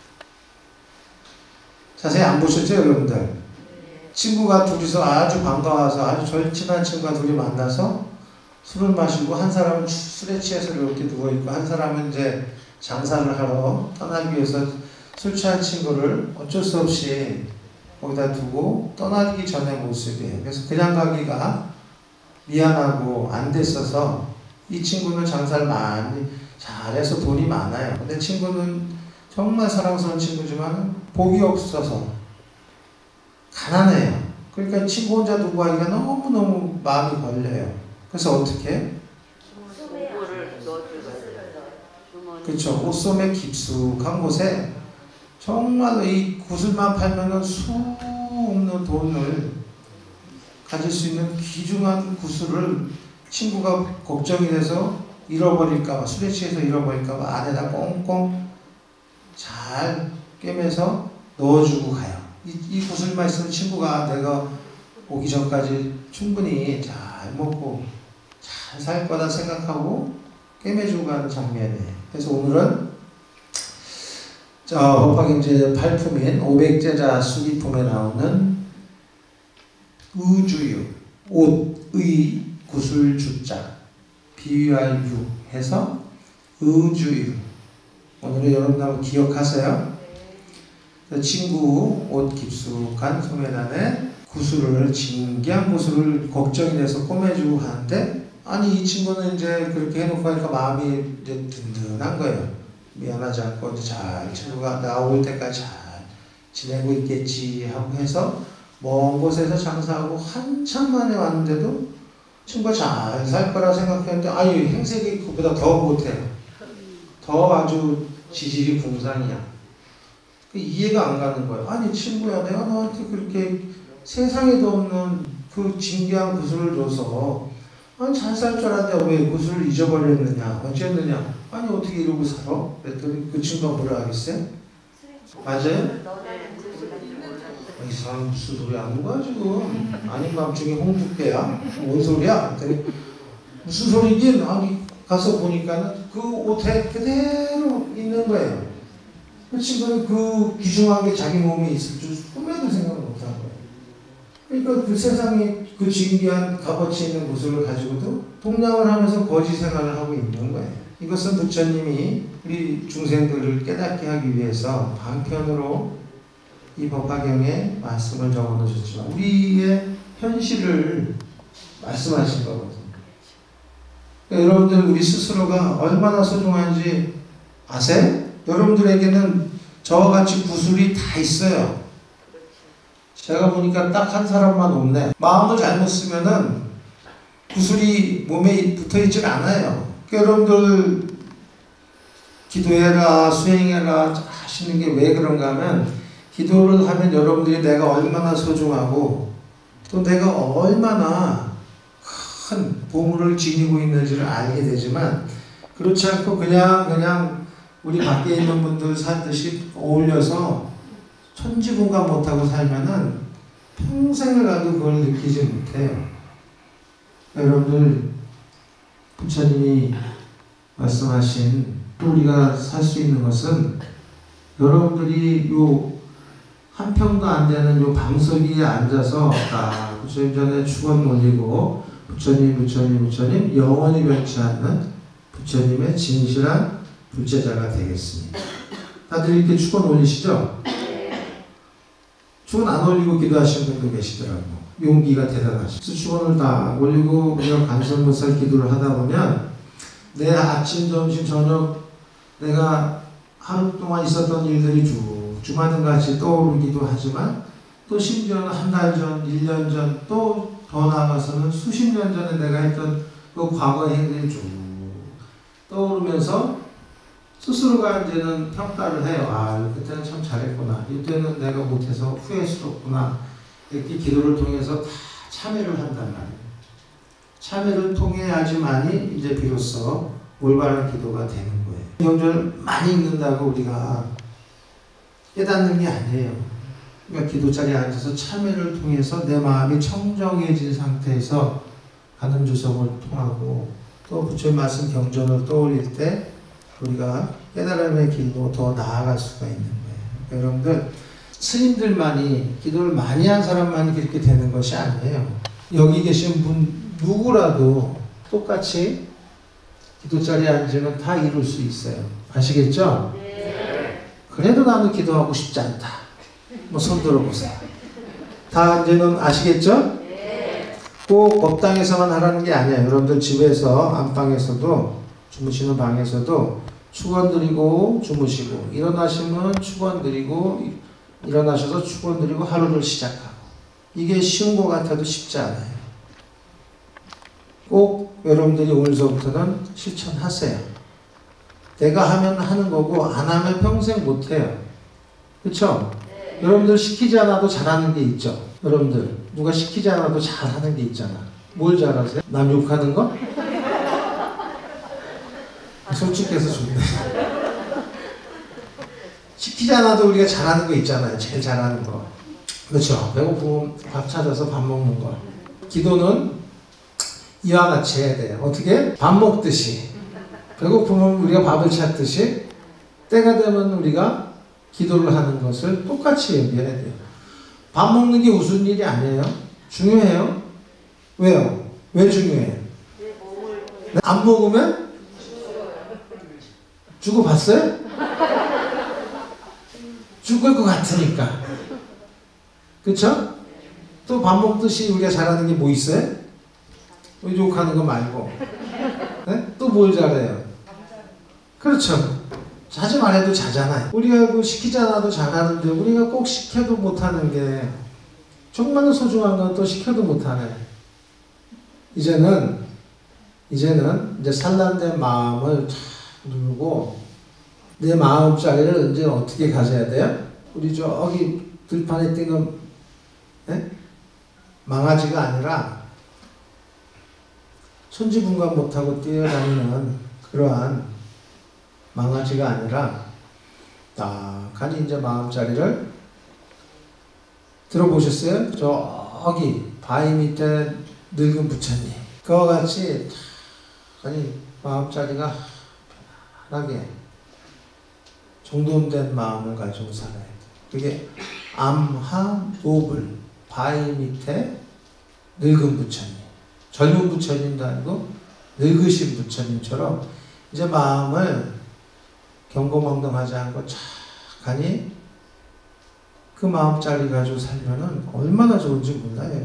자세히 안 보셨죠, 여러분들? 친구가 둘이서 아주 반가워서 아주 절친한 친구가 둘이 만나서 술을 마시고 한 사람은 술에 취해서 이렇게 누워있고 한 사람은 이제 장사를 하러 떠나기 위해서 술 취한 친구를 어쩔 수 없이 거기다 두고 떠나기 전의 모습이에요. 그래서 그냥 가기가 미안하고 안 됐어서 이 친구는 장사를 많이 잘해서 돈이 많아요. 근데 친구는 정말 사랑스러운 친구지만 복이 없어서 가난해요. 그러니까 친구 혼자 두고 하기가 너무너무 마음이 걸려요. 그래서 어떻게? 그렇죠. 옷소매 깊숙한 곳에 정말로 이 구슬만 팔면 수 없는 돈을 가질 수 있는 귀중한 구슬을 친구가 걱정이 돼서 잃어버릴까봐, 술에 취해서 잃어버릴까봐 안에다 꽁꽁 잘 꿰매서 넣어주고 가요. 이, 이 구슬만 있으면 친구가 내가 오기 전까지 충분히 잘 먹고 잘 살 거다 생각하고 꿰매주고 가는 장면이에요. 그래서 오늘은 법화경제 팔 품인 오백제자 수기품에 나오는 의주유, 옷의 구슬주자, 비유할 유 해서 의주유. 오늘은 여러분 한번 기억하세요. 네. 친구 옷 깊숙한 소매단에 구슬을, 진귀한 구슬을 걱정이 돼서 꼬매주고 가는데 아니 이 친구는 이제 그렇게 해놓고 하니까 마음이 이제 든든한 거예요. 미안하지 않고 이제 잘 친구가 나올 때까지 잘 지내고 있겠지 하고 해서 먼 곳에서 장사하고 한참 만에 왔는데도 친구가 잘 살 거라 생각했는데 아니 행색이 그보다 더 못해요. 더 아주 지질이 궁상이야. 이해가 안 가는 거예요. 아니 친구야 내가 너한테 그렇게 세상에도 없는 그 진귀한 구슬을 줘서 아니 잘 살 줄 알았는데 왜 구슬을 잊어버렸느냐 어쨌느냐 아니 어떻게 이러고 살아? 그랬더니 그 친구가 뭐라 하겠어요? 맞아요? 이 사람 무슨 소리 하는 거야 지금? 아닌 밤중에 홍두깨야? 뭔 소리야? 그랬더니 무슨 소리긴? 아니 가서 보니까는 그 옷에 그대로 있는 거예요. 그 친구는 그 귀중한 게 자기 몸에 있을 줄 꿈에도 생각을 못한 거예요. 그러니까 그 세상에 그 진귀한 값어치 있는 모습을 가지고도 동냥을 하면서 거지 생활을 하고 있는 거예요. 이것은 부처님이 우리 중생들을 깨닫게 하기 위해서 방편으로 이 법화경에 말씀을 적어 놓으셨지만 우리의 현실을 말씀하신 거거든요. 그러니까 여러분들 우리 스스로가 얼마나 소중한지 아세요? 여러분들에게는 저와 같이 구슬이 다 있어요. 제가 보니까 딱 한 사람만 없네. 마음을 잘못 쓰면은 구슬이 몸에 붙어 있질 않아요. 그러니까 여러분들 기도해라, 수행해라 하시는 게 왜 그런가 하면 기도를 하면 여러분들이 내가 얼마나 소중하고 또 내가 얼마나 큰 보물을 지니고 있는지를 알게 되지만 그렇지 않고 그냥 그냥 우리 밖에 있는 분들 살듯이 어울려서 천지분간 못하고 살면은 평생을 가도 그걸 느끼지 못해요. 여러분들 부처님이 말씀하신 우리가 살 수 있는 것은 여러분들이 요 한 평도 안 되는 요 방석위에 앉아서 아, 부처님 전에 축원 올리고 부처님 부처님 부처님 영원히 변치 않는 부처님의 진실한 불제자가 되겠습니다. 다들 이렇게 축원 올리시죠? 축원 안 올리고 기도하시는 분도 계시더라고. 용기가 대단하시죠. 축원을 다 올리고 그냥 간선무살 기도를 하다 보면 내 아침, 점심, 저녁 내가 하루 동안 있었던 일들이 쭉 주마등같이 떠오르기도 하지만 또 심지어는 한 달 전, 일 년 전, 또 더 나아가서는 수십 년 전에 내가 했던 그 과거의 행동이 쭉 떠오르면서 스스로가 이제는 평가를 해요. 아, 그때는 참 잘했구나. 이때는 내가 못해서 후회스럽구나. 이렇게 기도를 통해서 다 참회를 한단 말이에요. 참회를 통해야지만이 이제 비로소 올바른 기도가 되는 거예요. 경전을 많이 읽는다고 우리가 깨닫는 게 아니에요. 그러니까 기도 자리에 앉아서 참회를 통해서 내 마음이 청정해진 상태에서 가는 주성을 통하고 또 부처님 말씀 경전을 떠올릴 때 우리가 깨달음의 길로 더 나아갈 수가 있는 거예요. 여러분들 스님들만이 기도를 많이 한 사람만이 그렇게 되는 것이 아니에요. 여기 계신 분 누구라도 똑같이 기도 자리에 앉으면 다 이룰 수 있어요. 아시겠죠? 네. 그래도 나는 기도하고 싶지 않다. 뭐 손 들어보세요. 다 이제는 아시겠죠? 네. 꼭 법당에서만 하라는 게 아니에요. 여러분들 집에서 안방에서도 주무시는 방에서도 축원 드리고 주무시고 일어나시면 축원 드리고 일어나셔서 축원 드리고 하루를 시작하고 이게 쉬운 것 같아도 쉽지 않아요. 꼭 여러분들이 오늘서부터는 실천하세요. 내가 하면 하는 거고 안 하면 평생 못해요. 그렇죠? 네. 여러분들 시키지 않아도 잘하는 게 있죠. 여러분들 누가 시키지 않아도 잘하는 게 있잖아. 뭘 잘하세요? 남 욕하는 거? 솔직해서 좋네. 시키지 않아도 우리가 잘하는 거 있잖아요. 제일 잘하는 거. 그렇죠. 배고프면 밥 찾아서 밥 먹는 거. 기도는 이와 같이 해야 돼요. 어떻게? 밥 먹듯이. 배고프면 우리가 밥을 찾듯이 때가 되면 우리가 기도를 하는 것을 똑같이 여겨야 돼요. 밥 먹는 게 우스운 일이 아니에요. 중요해요. 왜요? 왜 중요해요? 안 먹으면 죽어봤어요? 죽을 것 같으니까. 그쵸? 또 밥 먹듯이 우리가 잘하는 게 뭐 있어요? 욕하는 거 말고. 네? 또 뭘 잘해요? 그렇죠. 자주 말해도 자잖아요. 우리가 그 시키지 않아도 잘하는데 우리가 꼭 시켜도 못하는 게 정말로 소중한 건 또 시켜도 못하네. 이제는 이제는 이제 산란된 마음을 탁 누르고 내 마음자리를 이제 어떻게 가져야 돼요? 우리 저기 들판에 뛰는 네? 망아지가 아니라 천지분간 못하고 뛰어다니는 그러한 망아지가 아니라 딱하니 이제 마음자리를 들어보셨어요? 저기 바위 밑에 늙은 부처님 그와 같이 아니 마음자리가 편하게 정돈된 마음을 가지고 살아야 돼. 그게 암하 노블 바위 밑에 늙은 부처님, 젊은 부처님도 아니고 늙으신 부처님처럼 이제 마음을 경고망동하지 않고 착하니 그 마음자리 가지고 살면은 얼마나 좋은지 몰라요.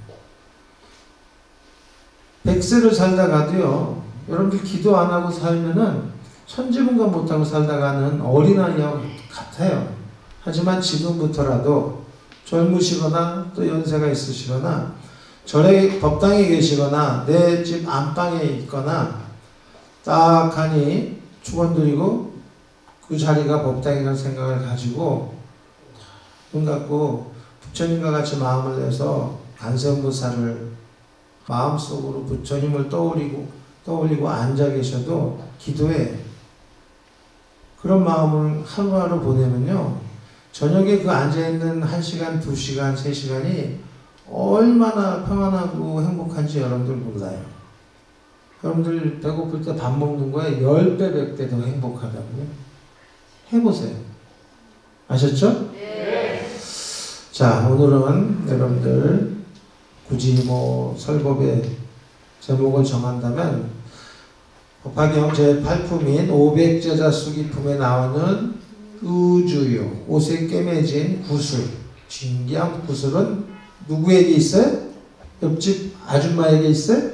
백세를 살다가도요, 여러분들 기도 안 하고 살면은 천지분간 못하고 살다가는 어린아이와 같아요. 하지만 지금부터라도 젊으시거나 또 연세가 있으시거나 절에 법당에 계시거나 내 집 안방에 있거나 딱 하니 축원드리고 그 자리가 법당이라는 생각을 가지고 눈 감고 부처님과 같이 마음을 내서 관세음보살을 마음속으로 부처님을 떠올리고 떠올리고 앉아 계셔도 기도에 그런 마음을 하루하루 보내면요, 저녁에 그 앉아있는 한 시간, 두 시간, 세 시간이 얼마나 평안하고 행복한지 여러분들 몰라요. 여러분들 배고플 때 밥 먹는 거에 열 배, 백 배 더 행복하다고요. 해보세요. 아셨죠? 네. 자, 오늘은 여러분들 굳이 뭐 설법의 제목을 정한다면 법화경 제팔 품인 오백제자 수기품에 나오는 의주요, 옷에 꿰매진 구슬, 진귀한 구슬은 누구에게 있어요? 옆집 아줌마에게 있어요?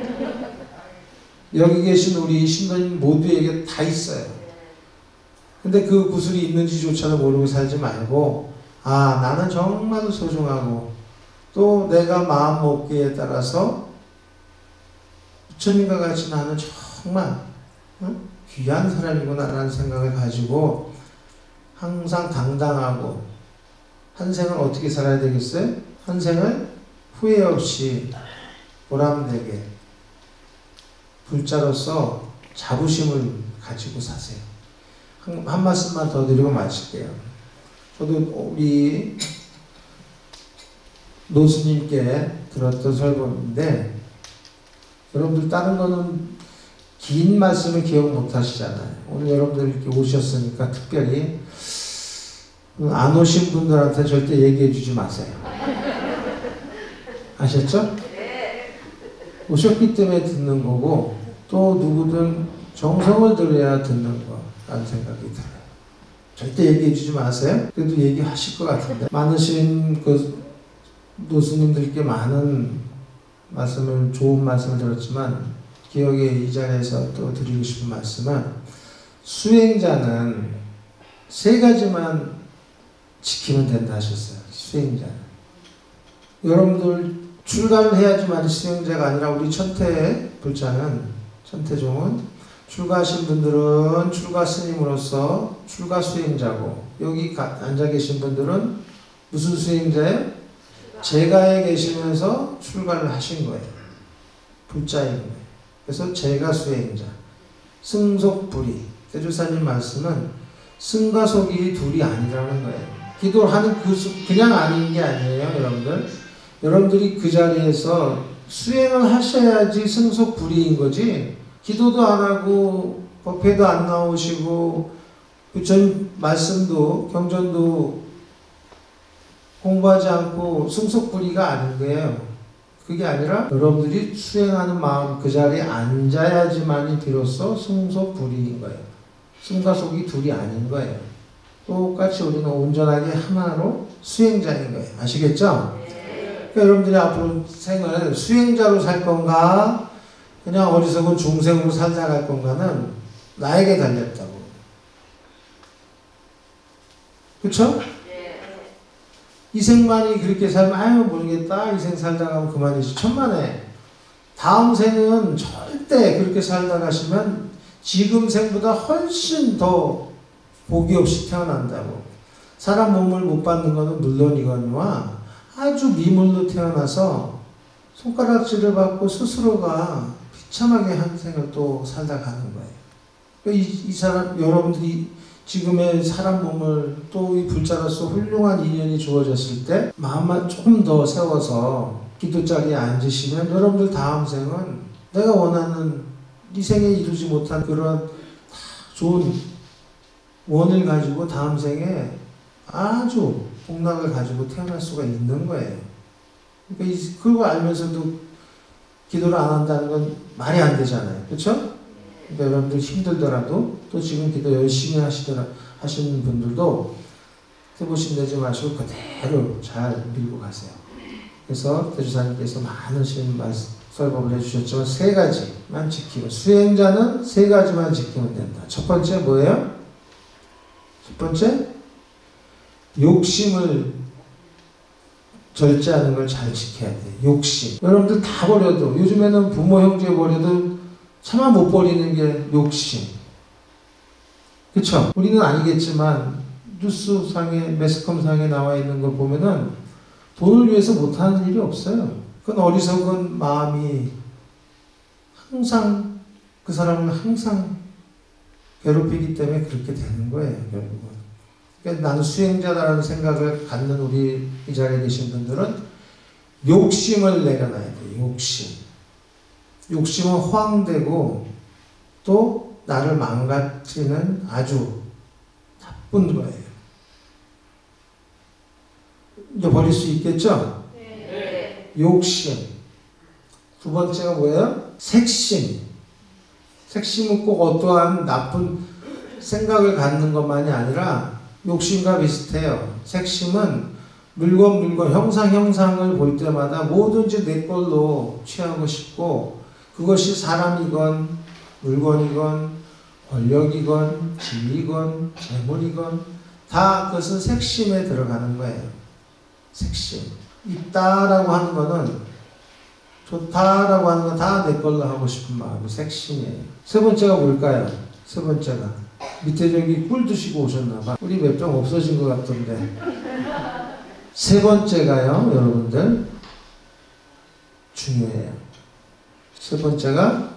여기 계신 우리 신도님 모두에게 다 있어요. 근데 그 구슬이 있는지조차도 모르고 살지 말고, 아, 나는 정말 소중하고 또 내가 마음 먹기에 따라서 부처님과 같이 나는 정말 응? 귀한 사람이구나 라는 생각을 가지고 항상 당당하고 한 생을 어떻게 살아야 되겠어요? 한 생을 후회 없이 보람되게 불자로서 자부심을 가지고 사세요. 한, 한 말씀만 더 드리고 마칠게요. 저도 우리 노스님께 들었던 설법인데, 여러분들 다른 거는 긴 말씀을 기억 못 하시잖아요. 오늘 여러분들 이렇게 오셨으니까 특별히 안 오신 분들한테 절대 얘기해 주지 마세요. 아셨죠? 오셨기 때문에 듣는 거고, 또 누구든 정성을 들여야 듣는 거라는 생각이 들어요. 절대 얘기해 주지 마세요. 그래도 얘기하실 것 같은데, 많으신 그 노스님들께 많은 말씀을, 좋은 말씀을 들었지만 기억에 이 자리에서 또 드리고 싶은 말씀은, 수행자는 세 가지만 지키면 된다 하셨어요. 수행자는. 여러분들 출가를 해야지만 수행자가 아니라, 우리 천태 불자는, 천태종은 출가하신 분들은 출가 스님으로서 출가 수행자고, 여기 앉아 계신 분들은 무슨 수행자예요? 제가에 계시면서 출가를 하신 거예요. 불자인 거예요. 그래서 제가 수행자. 승속불이. 대조사님 말씀은 승과 속이 둘이 아니라는 거예요. 기도하는 그 그냥 아닌 게 아니에요, 여러분들. 여러분들이 그 자리에서 수행을 하셔야지 승속불이인 거지, 기도도 안 하고 법회도 안 나오시고 부처님 말씀도 경전도 공부하지 않고 승속불이가 아닌 거예요. 그게 아니라 여러분들이 수행하는 마음, 그 자리에 앉아야지만이 비로소 승속불이인 거예요. 승과 속이 둘이 아닌 거예요. 똑같이 우리는 온전하게 하나로 수행자인 거예요. 아시겠죠? 네. 그러니까 여러분들이 앞으로 생을 수행자로 살 건가, 그냥 어리석은 중생으로 살다 갈 건가는 나에게 달렸다고. 그쵸? 이 생만이 그렇게 살면 아유 모르겠다, 이 생 살다 가면 그만이지. 천만에 다음 생은 절대 그렇게 살다 가시면 지금 생보다 훨씬 더 복이 없이 태어난다고. 사람 몸을 못 받는 것은 물론이거니와 아주 미물로 태어나서 손가락질을 받고 스스로가 비참하게 한 생을 또 살다 가는 거예요. 이, 이 사람, 여러분들이 지금의 사람 몸을 또 이 불자로서 훌륭한 인연이 주어졌을 때 마음만 조금 더 세워서 기도 자리에 앉으시면 여러분들 다음 생은 내가 원하는 이 생에 이루지 못한 그런 좋은 원을 가지고 다음 생에 아주 복락을 가지고 태어날 수가 있는 거예요. 그러니까 이, 그거 알면서도 기도를 안 한다는 건 말이 안 되잖아요. 그렇죠? 그러니까 여러분들 힘들더라도 또 지금 기도 열심히 하시더라 하시는 분들도 해보신 내지 마시고 그대로 잘 밀고 가세요. 그래서 대주사님께서 많으신 설법을 해주셨지만 세 가지만 지키고, 수행자는 세 가지만 지키면 된다. 첫 번째 뭐예요? 첫 번째, 욕심을 절제하는 걸 잘 지켜야 돼요. 욕심. 여러분들 다 버려도, 요즘에는 부모 형제 버려도 차마 못 버리는 게 욕심. 그쵸? 우리는 아니겠지만 뉴스상에, 매스컴상에 나와 있는 걸 보면은 돈을 위해서 못하는 일이 없어요. 그건 어리석은 마음이 항상 그 사람을 항상 괴롭히기 때문에 그렇게 되는 거예요, 결국은. 그러니까 나는 수행자다라는 생각을 갖는 우리 이 자리에 계신 분들은 욕심을 내려놔야 돼요. 욕심. 욕심은 허황되고 또 나를 망가뜨리는 아주 나쁜 거예요. 이제 버릴 수 있겠죠? 네. 욕심. 두 번째가 뭐예요? 색심. 색심은 꼭 어떠한 나쁜 생각을 갖는 것만이 아니라 욕심과 비슷해요. 색심은 물건 물건 형상 형상을 볼 때마다 뭐든지 내 걸로 취하고 싶고, 그것이 사람이건 물건이건 권력이건 지위건 재물이건 다 그것은 색심에 들어가는 거예요. 색심. 있다라고 하는 거는, 좋다라고 하는 건 다 내 걸로 하고 싶은 마음이 색심이에요. 세 번째가 뭘까요? 세 번째가 밑에 저기 꿀 드시고 오셨나봐. 꿀이 몇 병 없어진 것 같던데. 세 번째가요, 여러분들 중요해요. 세 번째가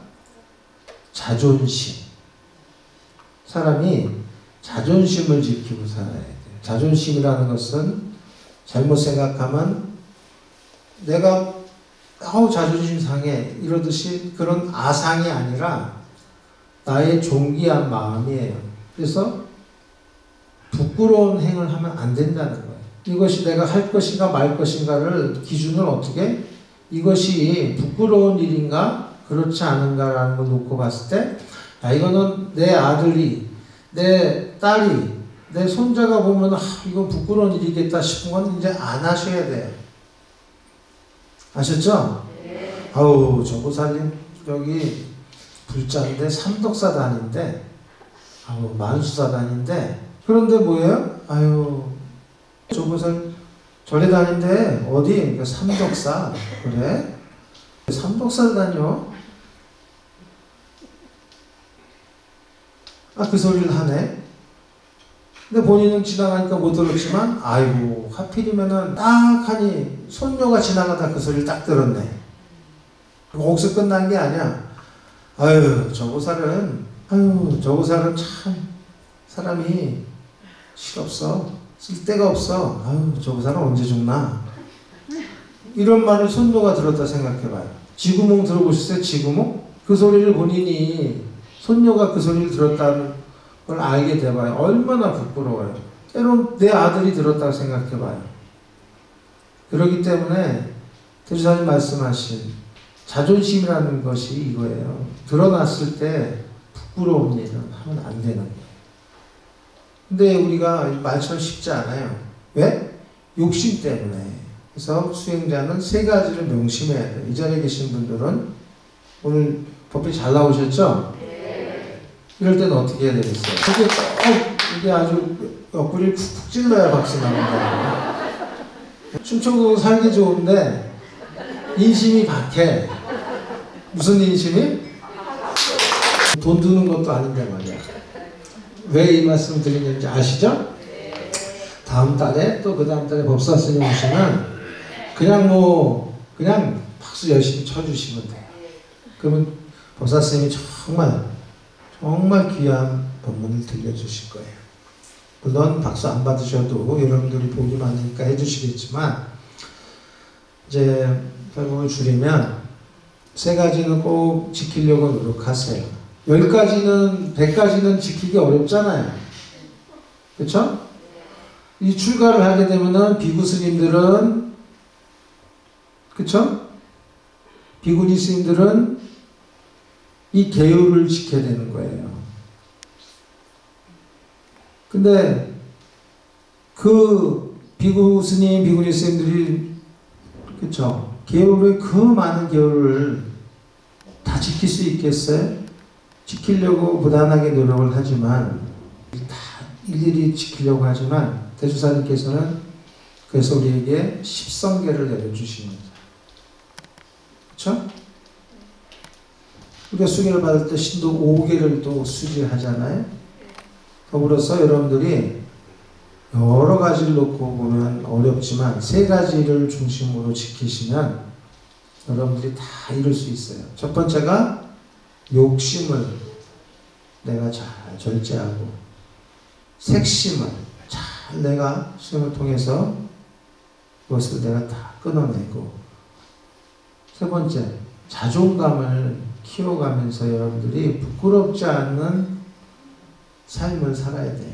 자존심. 사람이 자존심을 지키고 살아야 돼요. 자존심이라는 것은 잘못 생각하면 내가 아우 자존심 상해 이러듯이 그런 아상이 아니라 나의 존귀한 마음이에요. 그래서 부끄러운 행을 하면 안 된다는 거예요. 이것이 내가 할 것인가 말 것인가를 기준을 어떻게, 이것이 부끄러운 일인가 그렇지 않은가라는 걸 놓고 봤을 때, 아, 이거는 내 아들이, 내 딸이, 내 손자가 보면 아, 이건 부끄러운 일이겠다 싶은 건 이제 안 하셔야 돼요. 아셨죠? 네. 아우 저 보살님 여기 불자인데 삼덕사단인데, 아우 만수사단인데, 그런데 뭐예요? 아유 저 보살 절에 다니는데 어디? 그러니까 삼덕사. 그래? 삼덕사단요? 아 그 소리를 하네. 근데 본인은 지나가니까 못 들었지만, 아이고 하필이면은 딱 하니 손녀가 지나가다 그 소리를 딱 들었네. 거기서 끝난 게 아니야. 아유 저 보살은, 아유 저 보살은 참 사람이 실없어. 쓸 데가 없어. 아유 저 보살은 언제 죽나. 이런 말을 손녀가 들었다 생각해봐요. 쥐구멍 들어보셨어요? 쥐구멍? 그 소리를 본인이, 손녀가 그 소리를 들었다는 걸 알게 돼봐요. 얼마나 부끄러워요. 때론 내 아들이 들었다고 생각해봐요. 그렇기 때문에 대주사님 말씀하신 자존심이라는 것이 이거예요. 드러났을 때 부끄러운 일은 하면 안 되는 거예요. 근데 우리가 말처럼 쉽지 않아요. 왜? 욕심 때문에. 그래서 수행자는 세 가지를 명심해야 돼요. 이 자리에 계신 분들은 오늘 법이 잘 나오셨죠? 네. 이럴 때는 어떻게 해야 되겠어요? 이게 꼭 이게 아주 옆구리를 쿡쿡 찔러야 박수 나온다. 충청도 살기 좋은데 인심이 박해. 무슨 인심이? 돈 드는 것도 아닌데 말이야. 왜 이 말씀 드리는지 아시죠? 다음 달에 또 그 다음 달에 법사 스님 오시면 그냥 뭐 그냥 박수 열심히 쳐주시면 돼요. 그러면 법사 스님이 정말 정말 귀한 법문을 들려주실 거예요. 물론 박수 안 받으셔도 여러분들이 복이 많으니까 해주시겠지만, 이제 설명을 줄이면 세 가지는 꼭 지키려고 노력하세요. 열 가지는, 백 가지는 지키기 어렵잖아요. 그렇죠? 이 출가를 하게 되면은 비구 스님들은, 그렇죠? 비구니 스님들은 이 계율을 지켜야 되는 거예요. 근데 그 비구 스님, 비구니 스님들이, 그렇죠? 계율을, 그 많은 계율을 다 지킬 수 있겠어요? 지키려고 무단하게 노력을 하지만, 다 일일이 지키려고 하지만, 대주사님께서는 그래서 우리에게 십성계를 내려주십니다. 그렇죠? 우리가 수계를 받을 때 신도 오 개를 또 수지하잖아요. 더불어서 여러분들이 여러 가지를 놓고 보면 어렵지만 세 가지를 중심으로 지키시면 여러분들이 다 이룰 수 있어요. 첫 번째가 욕심을 내가 잘 절제하고, 색심을 잘 내가 수행을 통해서 그것을 내가 다 끊어내고, 세 번째 자존감을 키워가면서 여러분들이 부끄럽지 않는 삶을 살아야 돼요.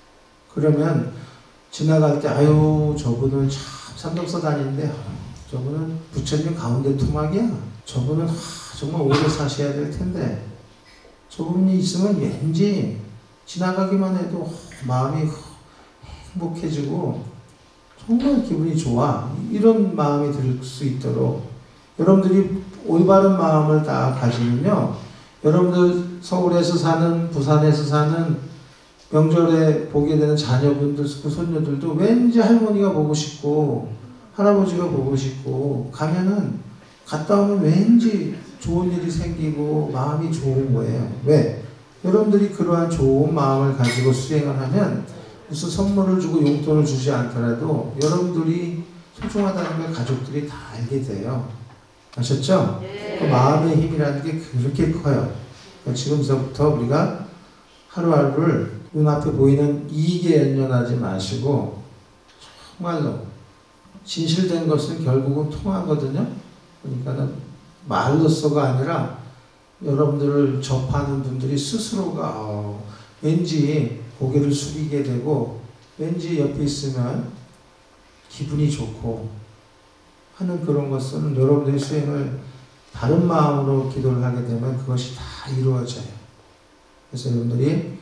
그러면 지나갈 때 아유 저분은 참 삼덕서 다니는데 아유, 저분은 부처님 가운데 토막이야. 저분은 아, 정말 오래 사셔야 될 텐데 저분이 있으면 왠지 지나가기만 해도 마음이 행복해지고 정말 기분이 좋아. 이런 마음이 들 수 있도록 여러분들이 올바른 마음을 다 가지면요, 여러분들 서울에서 사는, 부산에서 사는 명절에 보게 되는 자녀분들, 그 손녀들도 왠지 할머니가 보고 싶고 할아버지가 보고 싶고, 가면은 갔다 오면 왠지 좋은 일이 생기고 마음이 좋은 거예요. 왜? 여러분들이 그러한 좋은 마음을 가지고 수행을 하면 무슨 선물을 주고 용돈을 주지 않더라도 여러분들이 소중하다는 걸 가족들이 다 알게 돼요. 아셨죠? 네. 그 마음의 힘이라는 게 그렇게 커요. 그러니까 지금서부터 우리가 하루하루를 눈앞에 보이는 이익에 연연하지 마시고 정말로 진실된 것은 결국은 통하거든요. 그러니까는 말로서가 아니라 여러분들을 접하는 분들이 스스로가 어, 왠지 고개를 숙이게 되고 왠지 옆에 있으면 기분이 좋고 하는 그런 것은 여러분들의 수행을 다른 마음으로 기도를 하게 되면 그것이 다 이루어져요. 그래서 여러분들이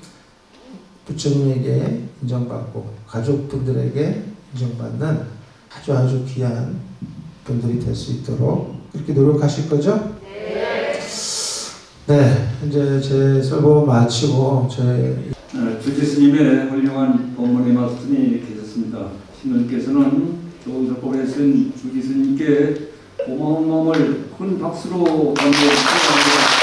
부처님에게 인정받고 가족분들에게 인정받는 아주 아주 귀한 분들이 될 수 있도록 그렇게 노력하실 거죠? 네. 네, 이제 제 설법 마치고 제 주지 스님의 훌륭한 법문의 말씀이 계셨습니다. 신론께서는 조우설법에 쓴 주지 스님께 고마운 마음을 큰 박수로 감사드립니다.